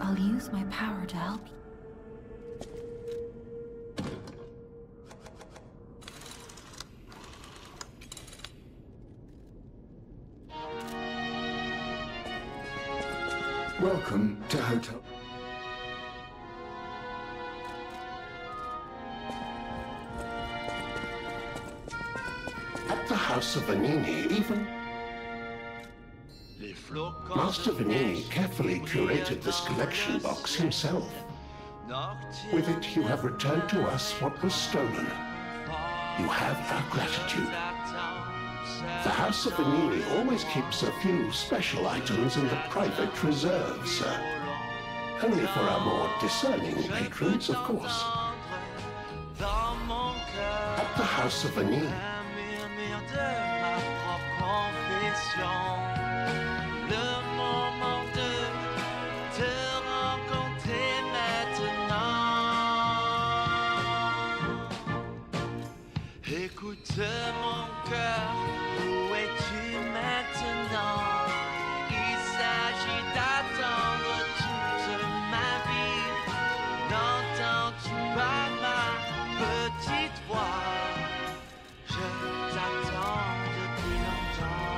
I'll use my power to help you. Welcome to Hotel. At the House of Vanini, even Master Vanini carefully curated this collection box himself. With it, you have returned to us what was stolen. You have our gratitude. The House of Vanini always keeps a few special items in the private reserve, sir. Only for our more discerning patrons, of course. At the House of Vanini. Écoute mon cœur, où es-tu maintenant? Il s'agit d'attendre toute ma vie. N'entends-tu pas ma petite voix? Je t'attends depuis longtemps.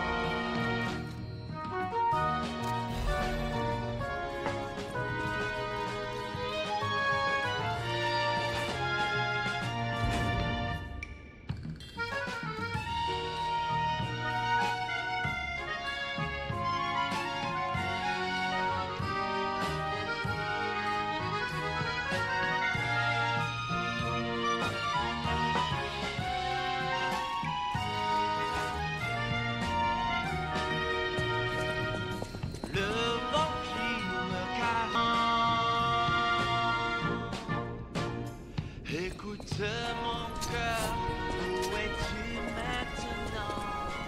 Écoute mon cœur, où es-tu maintenant?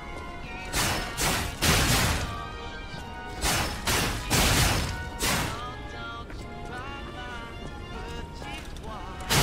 N'entends-tu pas ma petite voix?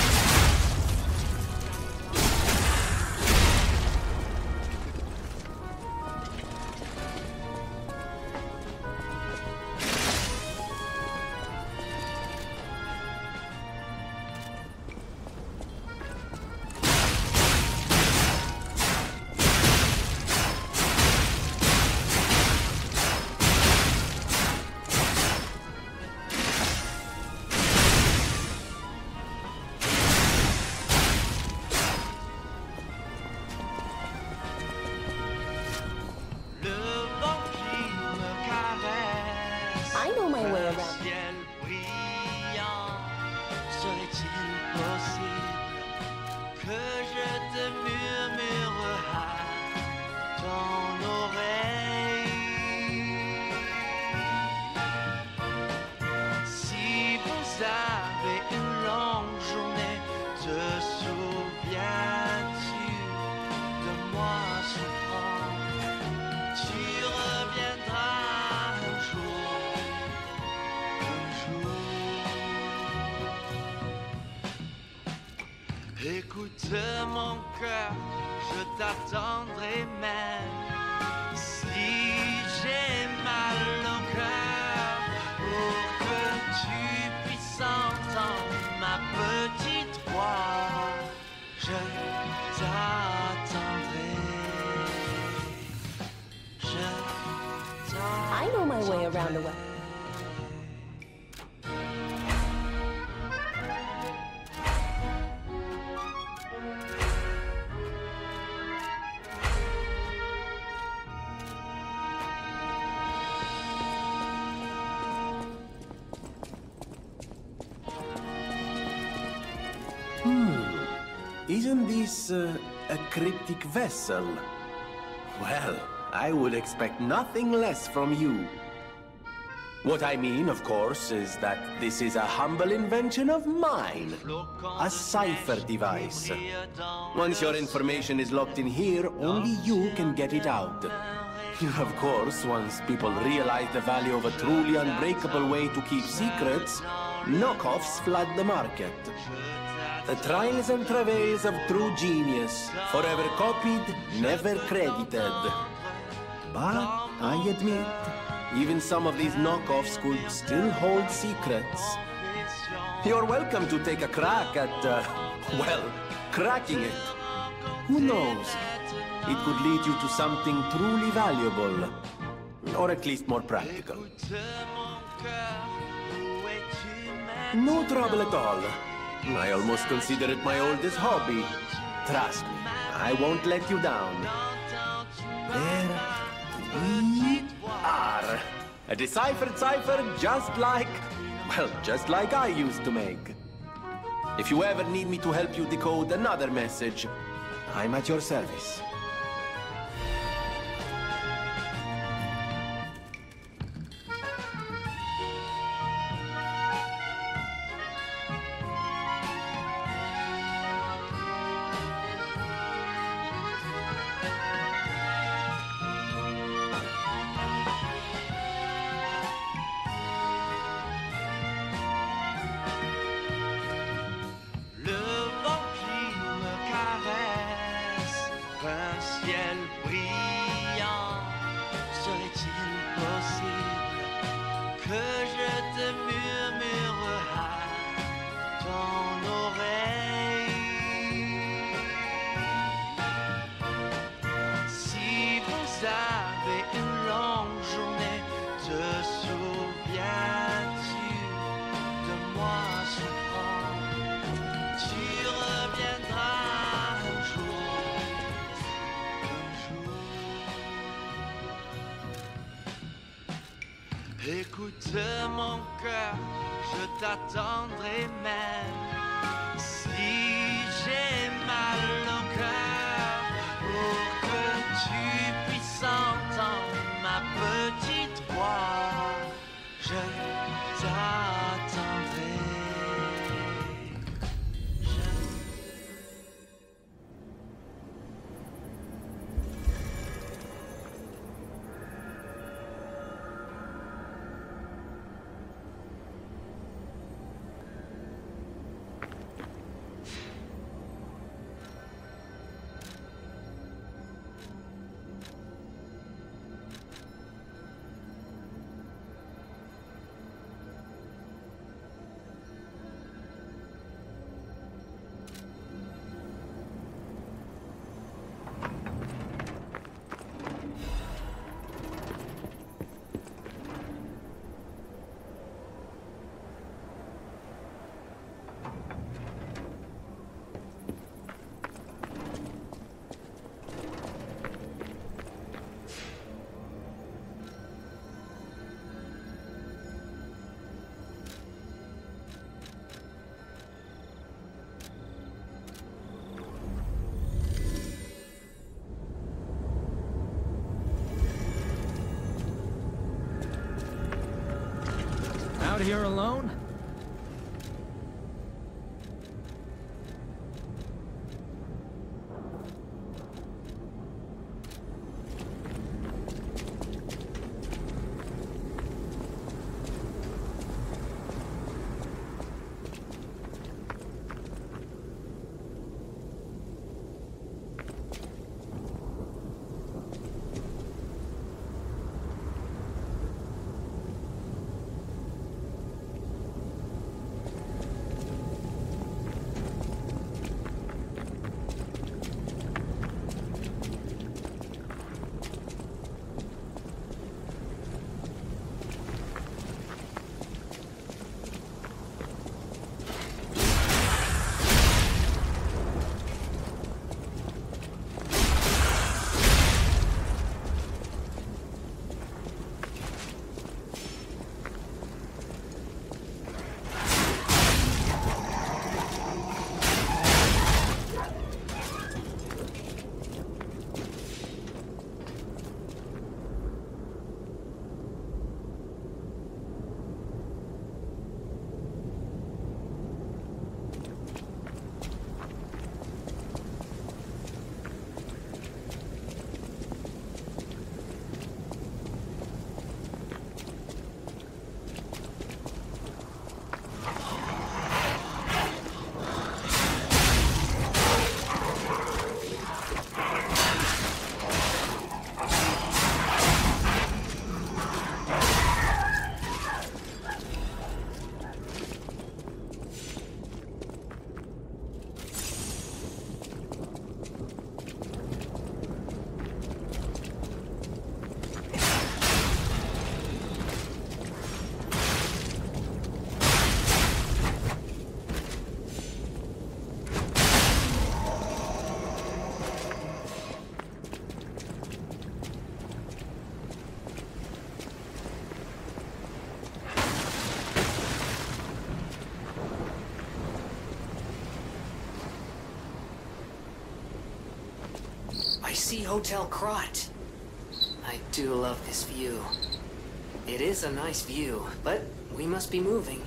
Écoute mon cœur, je t'attendrai même si j'ai mal au cœur pour que tu puisses entendre ma petite voix. Je t'attendrai. Je t'attendrai. I know my way around the way. Isn't this a cryptic vessel? Well, I would expect nothing less from you. What I mean, of course, is that this is a humble invention of mine. A cipher device. Once your information is locked in here, only you can get it out. Of course, once people realize the value of a truly unbreakable way to keep secrets, knockoffs flood the market. The trials and travails of true genius, forever copied, never credited. But, I admit, Even some of these knockoffs could still hold secrets. You're welcome to take a crack at, well, cracking it. Who knows? It could lead you to something truly valuable. Or at least more practical. No trouble at all. I almost consider it my oldest hobby. Trust me, I won't let you down. There we are. A deciphered cipher just like, well, just like I used to make. If you ever need me to help you decode another message, I'm at your service. Écoute mon cœur, je t'attendrai même si j'ai mal au cœur pour que tu puisses entendre ma petite voix. Je t'attendrai. Out here alone? see Hotel Krat. I do love this view. It is a nice view, but we must be moving.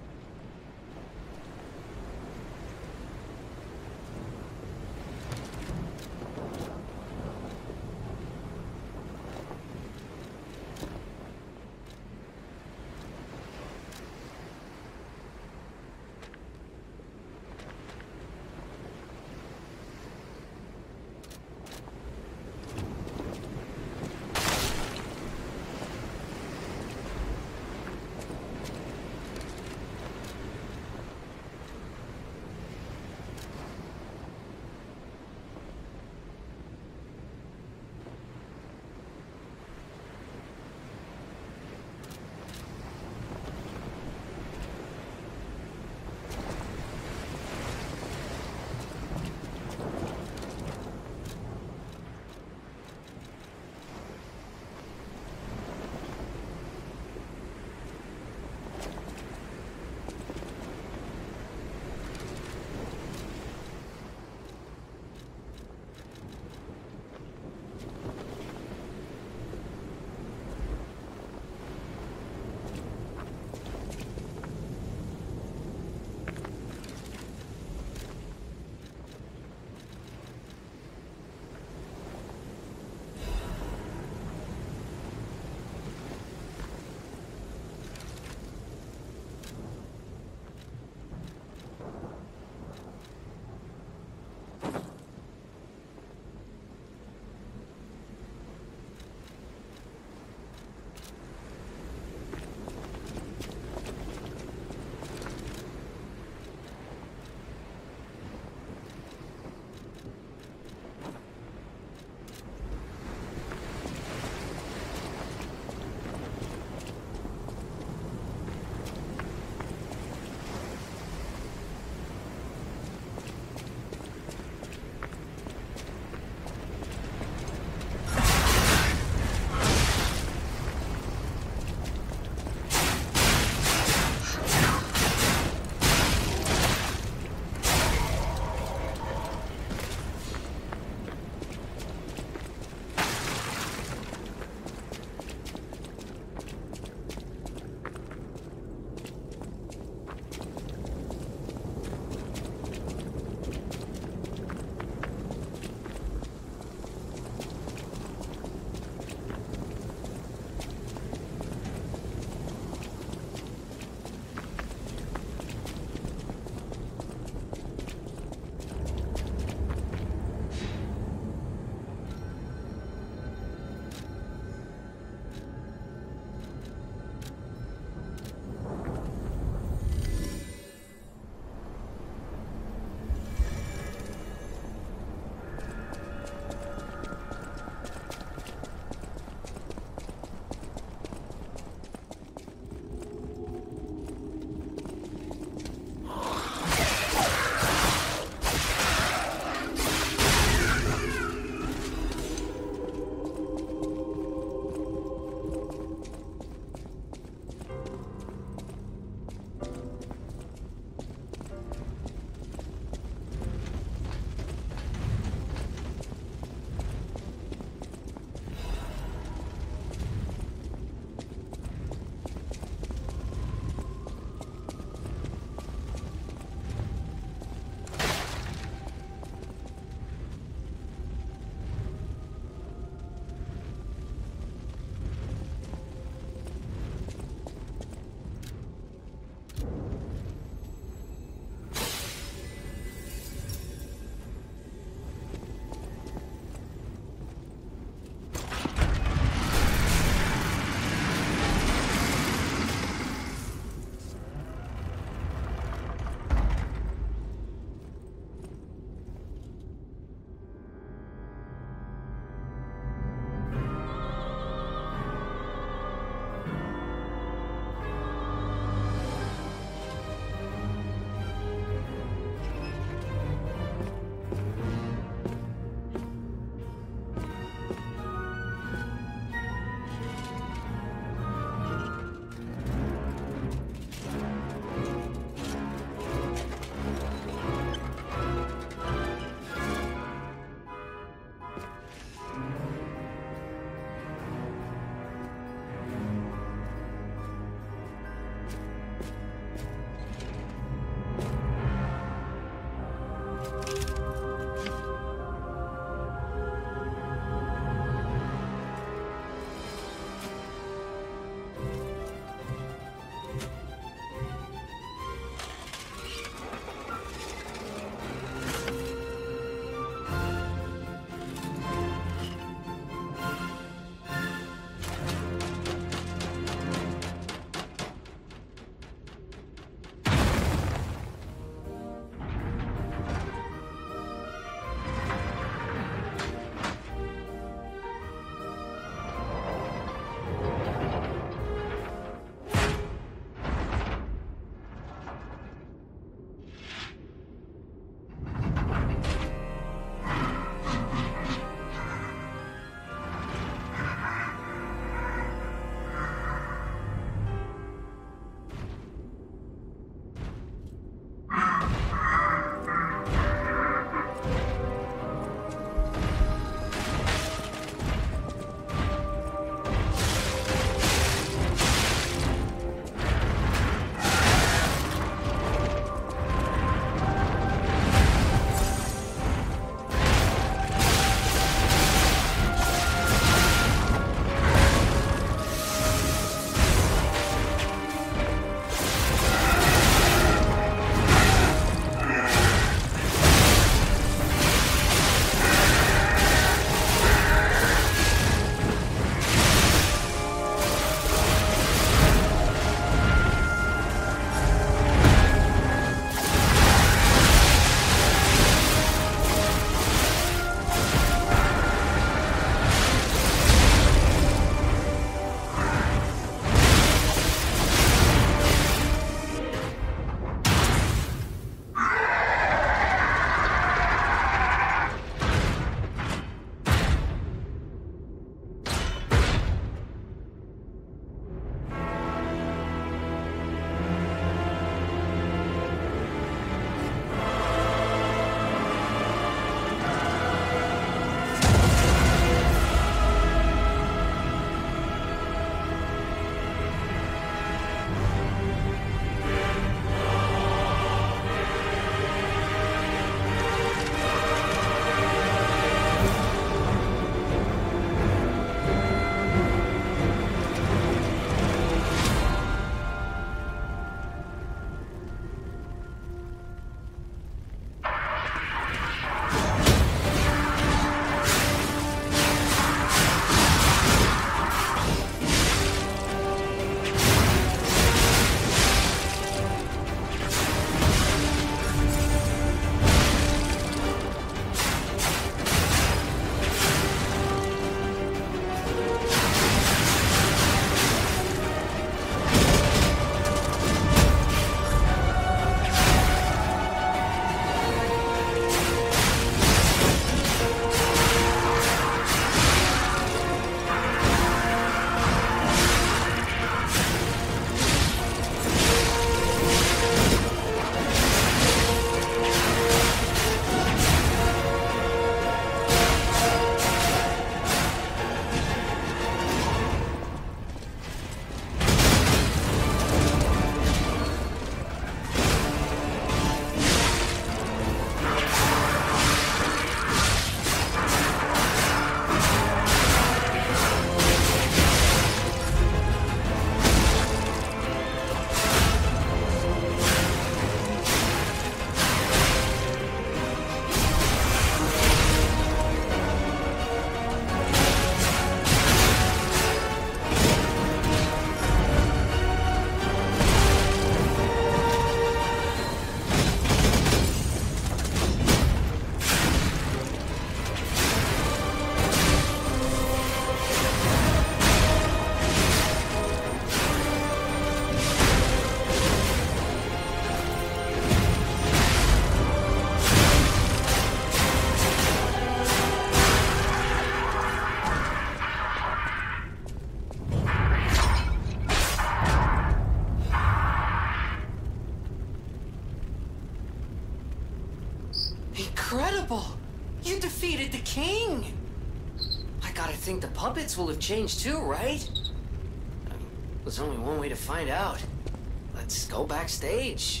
incredible! You defeated the king! I gotta think the puppets will have changed too, right? There's only one way to find out. Let's go backstage.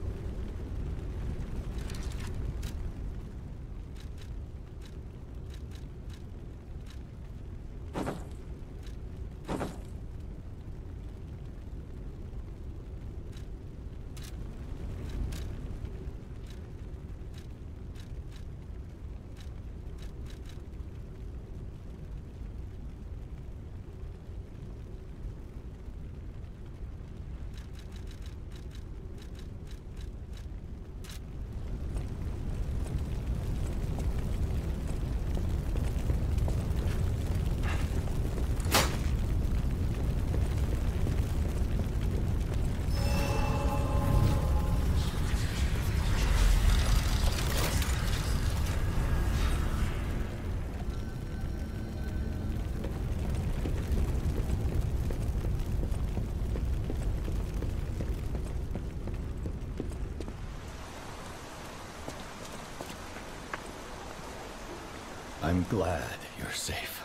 I'm glad you're safe.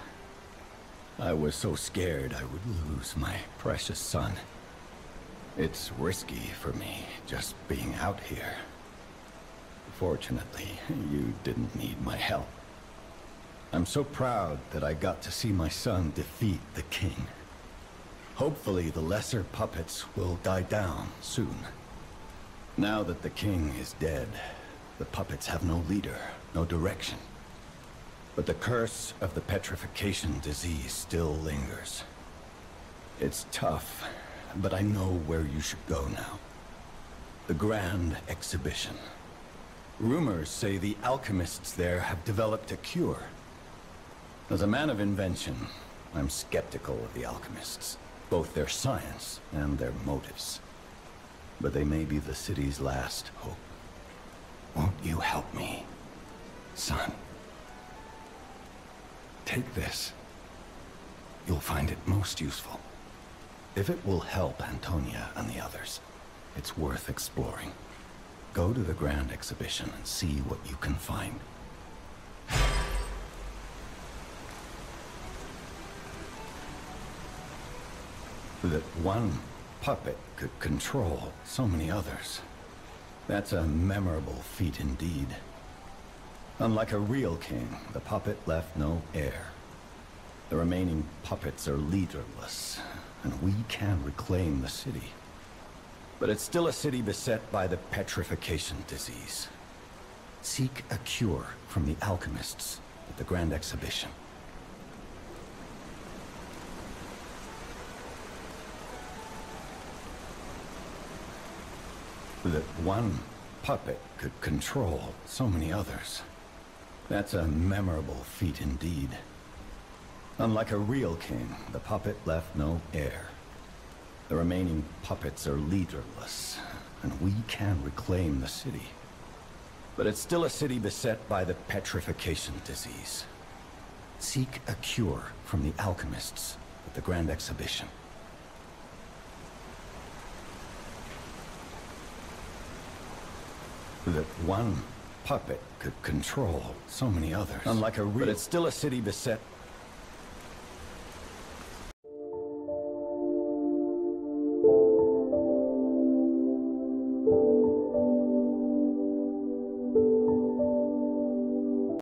I was so scared I would lose my precious son. It's risky for me, just being out here. Fortunately, you didn't need my help. I'm so proud that I got to see my son defeat the king. Hopefully the lesser puppets will die down soon. Now that the king is dead, the puppets have no leader, no direction. But the curse of the petrification disease still lingers. It's tough, but I know where you should go now. The Grand Exhibition. Rumors say the alchemists there have developed a cure. As a man of invention, I'm skeptical of the alchemists, both their science and their motives. But they may be the city's last hope. Won't you help me, son? Take this. You'll find it most useful. If it will help Antonia and the others, it's worth exploring. Go to the Grand Exhibition and see what you can find. That one puppet could control so many others. That's a memorable feat indeed. Unlike a real king, the puppet left no heir. The remaining puppets are leaderless, and we can reclaim the city. But it's still a city beset by the petrification disease. Seek a cure from the alchemists at the Grand Exhibition. That one puppet could control so many others. That's a memorable feat indeed. Unlike a real king, the puppet left no heir. The remaining puppets are leaderless, and we can reclaim the city. But it's still a city beset by the petrification disease. Seek a cure from the alchemists at the Grand Exhibition. That one puppet could control so many others. Unlike a real... But it's still a city beset